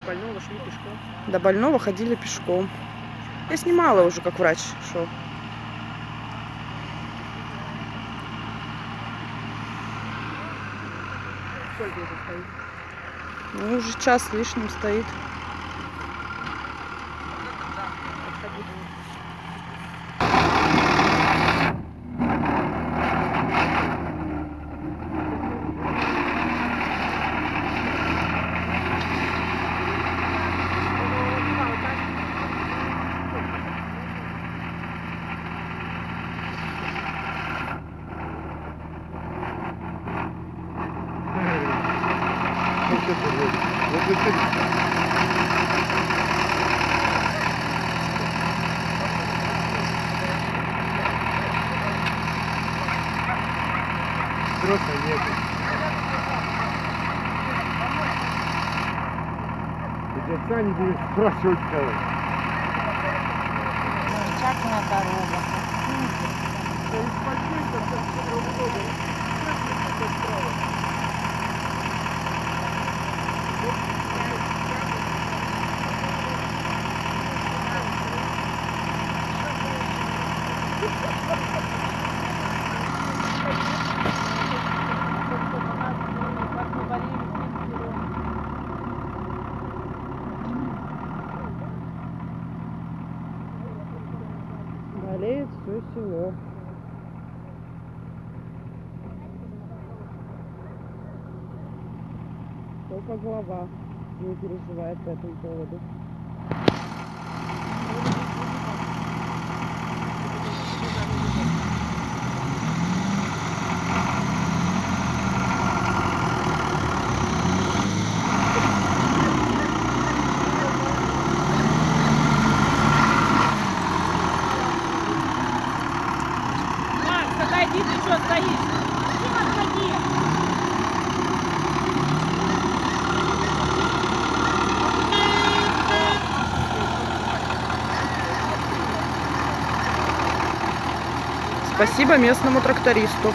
Больного шли пешком. До больного ходили пешком. Я снимала уже, как врач шел. Сколько это стоит? Ну, уже час с лишним стоит. Просто нет. Отца не будет спрашивать кого. Замечательная дорога. Болеет все село. Только глава не переживает по этому поводу. Макс, отойди, ты что стоишь? Зачем отходи? Спасибо местному трактористу.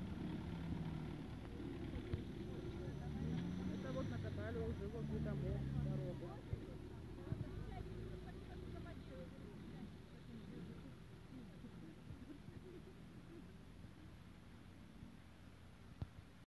Это вот накатали уже возле домов.